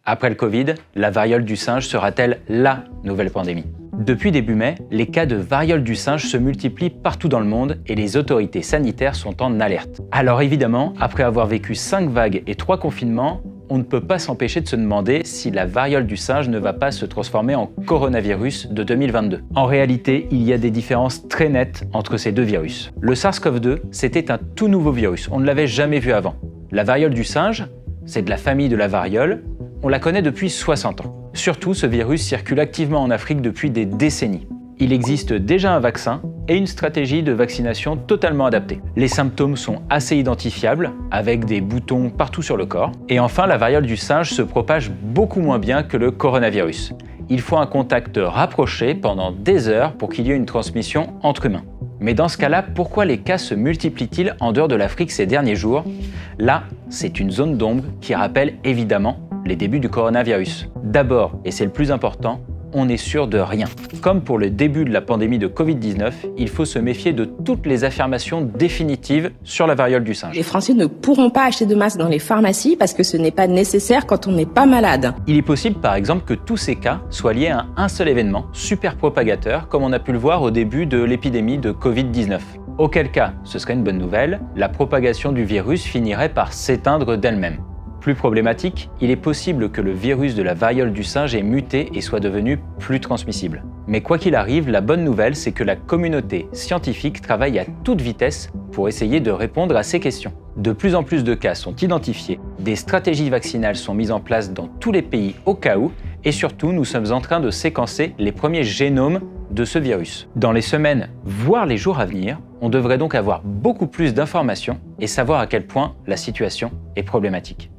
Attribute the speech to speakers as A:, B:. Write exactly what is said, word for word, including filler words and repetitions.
A: Après le Covid, la variole du singe sera-t-elle la nouvelle pandémie? Depuis début mai, les cas de variole du singe se multiplient partout dans le monde et les autorités sanitaires sont en alerte. Alors évidemment, après avoir vécu cinq vagues et trois confinements, on ne peut pas s'empêcher de se demander si la variole du singe ne va pas se transformer en coronavirus de deux mille vingt-deux. En réalité, il y a des différences très nettes entre ces deux virus. Le SARS CoV deux, c'était un tout nouveau virus, on ne l'avait jamais vu avant. La variole du singe, c'est de la famille de la variole, on la connaît depuis soixante ans. Surtout, ce virus circule activement en Afrique depuis des décennies. Il existe déjà un vaccin et une stratégie de vaccination totalement adaptée. Les symptômes sont assez identifiables, avec des boutons partout sur le corps. Et enfin, la variole du singe se propage beaucoup moins bien que le coronavirus. Il faut un contact rapproché pendant des heures pour qu'il y ait une transmission entre humains. Mais dans ce cas-là, pourquoi les cas se multiplient-ils en dehors de l'Afrique ces derniers jours? Là, c'est une zone d'ombre qui rappelle évidemment les débuts du coronavirus. D'abord, et c'est le plus important, on n'est sûr de rien. Comme pour le début de la pandémie de Covid dix-neuf, il faut se méfier de toutes les affirmations définitives sur la variole du singe.
B: Les Français ne pourront pas acheter de masques dans les pharmacies parce que ce n'est pas nécessaire quand on n'est pas malade.
A: Il est possible par exemple que tous ces cas soient liés à un seul événement, super propagateur, comme on a pu le voir au début de l'épidémie de Covid dix-neuf. Auquel cas, ce serait une bonne nouvelle, la propagation du virus finirait par s'éteindre d'elle-même. Plus problématique, il est possible que le virus de la variole du singe ait muté et soit devenu plus transmissible. Mais quoi qu'il arrive, la bonne nouvelle, c'est que la communauté scientifique travaille à toute vitesse pour essayer de répondre à ces questions. De plus en plus de cas sont identifiés, des stratégies vaccinales sont mises en place dans tous les pays au cas où, et surtout, nous sommes en train de séquencer les premiers génomes de ce virus. Dans les semaines, voire les jours à venir, on devrait donc avoir beaucoup plus d'informations et savoir à quel point la situation est problématique.